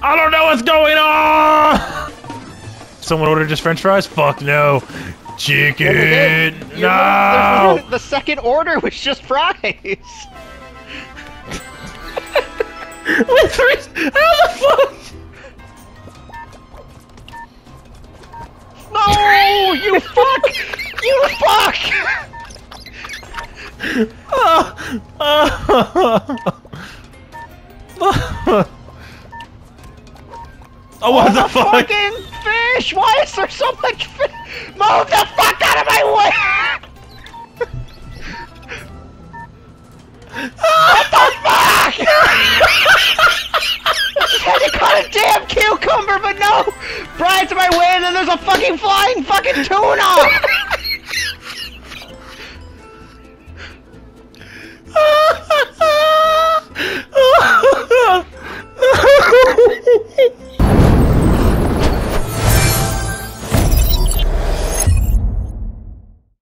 I don't know what's going on! Someone ordered just French fries? Fuck no. Chicken! No! The second order was just fries! With three... How the fuck? No! You fuck! You fuck! Oh, what the fuck? Fucking fish! Why is there so much fish? Move the fuck out of my way! What the fuck? I just had to cut a damn cucumber, but no! Brian's in my way and then there's a fucking flying fucking tuna!